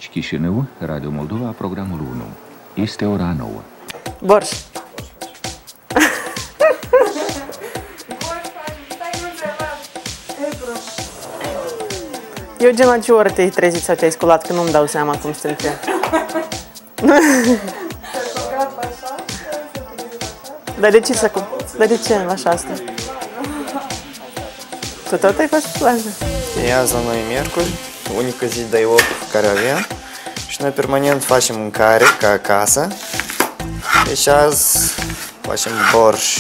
Iași, Chișinău, Radio Moldova, programul 1. Este ora 9. Borș. Eugen, la ce oră te-ai trezit sau te-ai sculat? Că nu-mi dau seama cum sunt eu. Dar de ce Dar de ce la 6? Tu tot ai fost la plajă? Azi la noi e miercuri, unica zi de off care avem și noi permanent facem mâncare ca acasă. Deci azi facem borș.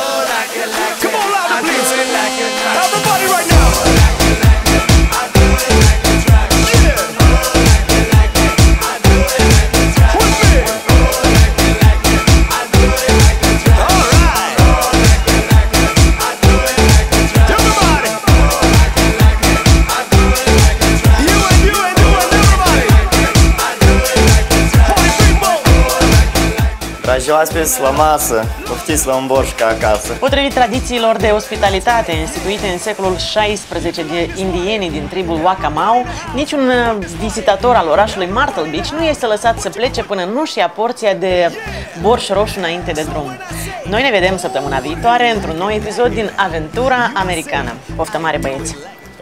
Dragi oaspeți, la masă, poftiți la un borș ca acasă. Potrivit tradițiilor de ospitalitate instituite în secolul XVI de indienii din tribul Wakamau, niciun vizitator al orașului Myrtle Beach nu este lăsat să plece până nu-și ia porția de borș roșu înainte de drum. Noi ne vedem săptămâna viitoare într-un nou episod din Aventura Americană. Poftă mare, băieți!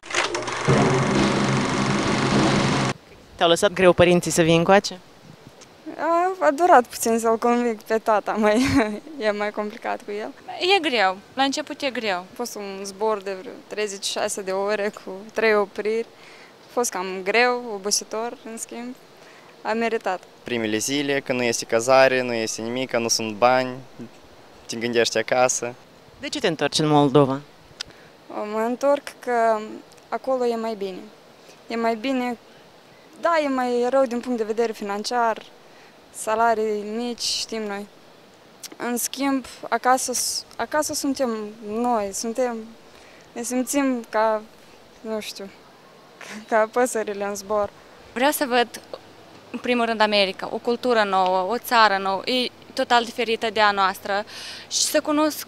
Te-au lăsat greu părinții să vii încoace? A durat puțin să-l convinc pe tata, e mai complicat cu el. E greu, la început e greu. A fost un zbor de vreo 36 de ore cu 3 opriri. A fost cam greu, obositor, în schimb, a meritat. Primele zile, când nu este cazare, nu este nimic, nu sunt bani, te gândești acasă. De ce te întorci în Moldova? Mă întorc că acolo e mai bine. E mai bine, da, e mai rău din punct de vedere financiar, salarii mici, știm noi. În schimb, acasă suntem noi, ne simțim ca, nu știu, ca păsările în zbor. Vreau să văd, în primul rând, America, o cultură nouă, o țară nouă, e total diferită de a noastră și să cunosc...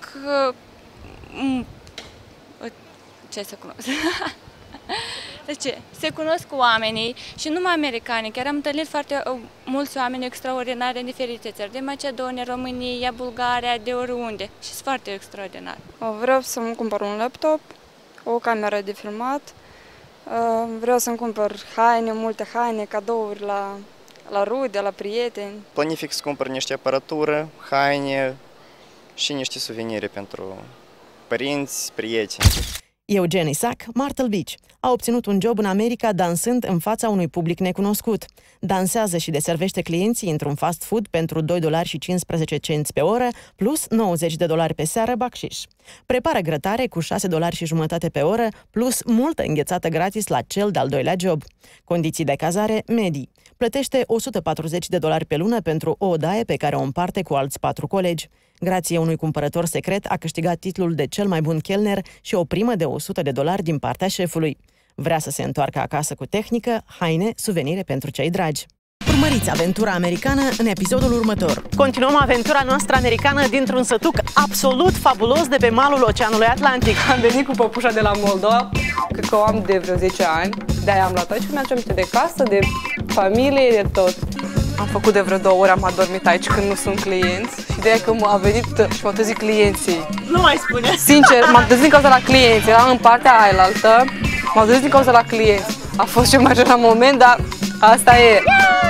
Ce să cunosc? Deci, se cunosc oamenii și numai americani, chiar am întâlnit foarte mulți oameni extraordinari în diferite țări, de Macedonia, România, Bulgaria, de oriunde și sunt foarte extraordinari. Vreau să-mi cumpăr un laptop, o cameră de filmat, vreau să-mi cumpăr haine, multe haine, cadouri la rude, la prieteni. Planific să cumpăr niște aparatură, haine și niște suvenire pentru părinți, prieteni. Eugen Isaac, Myrtle Beach, a obținut un job în America dansând în fața unui public necunoscut. Dansează și deservește clienții într-un fast food pentru $2.15 pe oră, plus $90 pe seară bacșiș. Prepară grătare cu $6.50 pe oră, plus multă înghețată gratis la cel de-al doilea job. Condiții de cazare medii. Plătește $140 pe lună pentru o odaie pe care o împarte cu alți 4 colegi. Grație unui cumpărător secret, a câștigat titlul de cel mai bun chelner și o primă de $100 din partea șefului. Vrea să se întoarcă acasă cu tehnică, haine, suvenire pentru cei dragi. Urmăriți Aventura Americană în episodul următor. Continuăm aventura noastră americană dintr-un sătuc absolut fabulos de pe malul Oceanului Atlantic. Am venit cu păpușa de la Moldova, cred că o am de vreo 10 ani. De-aia am luat aici, mi-aduce aminte de casă, de familie, de tot. Am făcut de vreo 2 ore, am adormit aici când nu sunt clienți și de-aia că a venit și m-au trezit clienții. Nu mai spune! Sincer, m-am trezit din cauza la clienți, eram în partea ailaltă, m-am trezit din cauza la clienți. A fost cel mai la moment, dar asta e.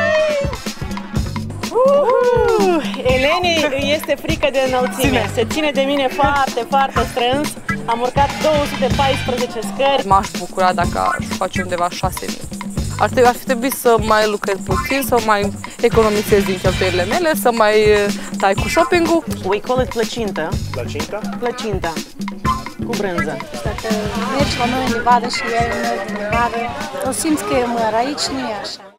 Eleni îi este frică de înălțime. Se ține de mine foarte, foarte strâns. Am urcat 214 scări. M-aș bucura dacă aș face undeva 6.000. Ar fi trebuit să mai lucrez puțin, să mai economisez din cheltuielile mele, să mai tai cu shopping-ul. We call it plăcintă. Plăcinta? Plăcinta. Cu brânză. Dacă mergi la noi în Nevada și iei un din Nevada, o simți că e măr. Aici nu e așa.